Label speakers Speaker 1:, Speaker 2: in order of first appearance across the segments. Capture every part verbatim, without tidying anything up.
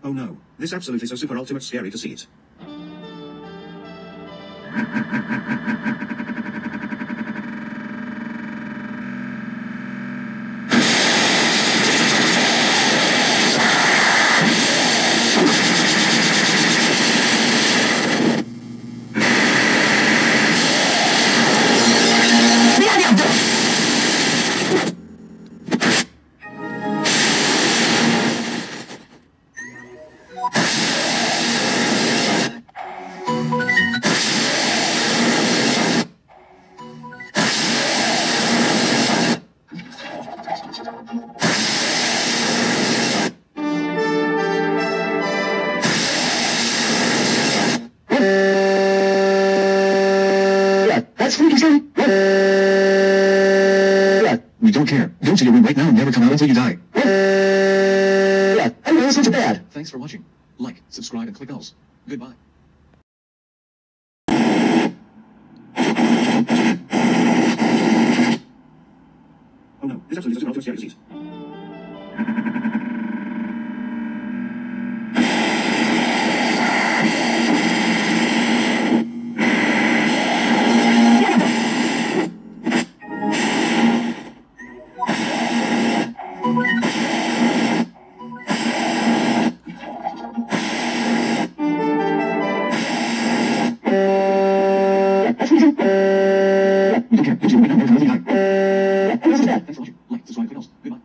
Speaker 1: Oh no, this absolutely so super ultimate scary to see it.
Speaker 2: We don't care. Go to your room right now and never come out until you die. I know, that's not bad. Thanks for watching. Like, subscribe, and click bells. Goodbye.
Speaker 1: Oh no, this absolutely so super ultimate scary to see it.
Speaker 2: We don't care. Go to your room right now and never come out until you die. Thanks for watching. Like, subscribe, and click bells. Goodbye.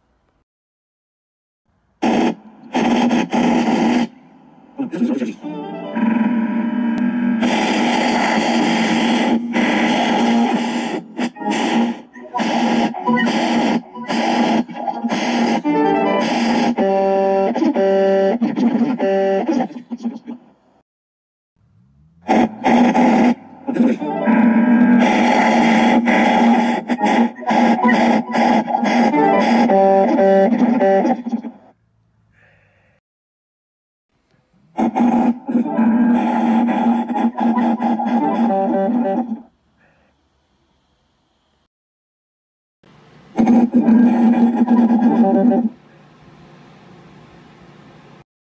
Speaker 1: Oh no, this absolutely so super ultimate scary to see it.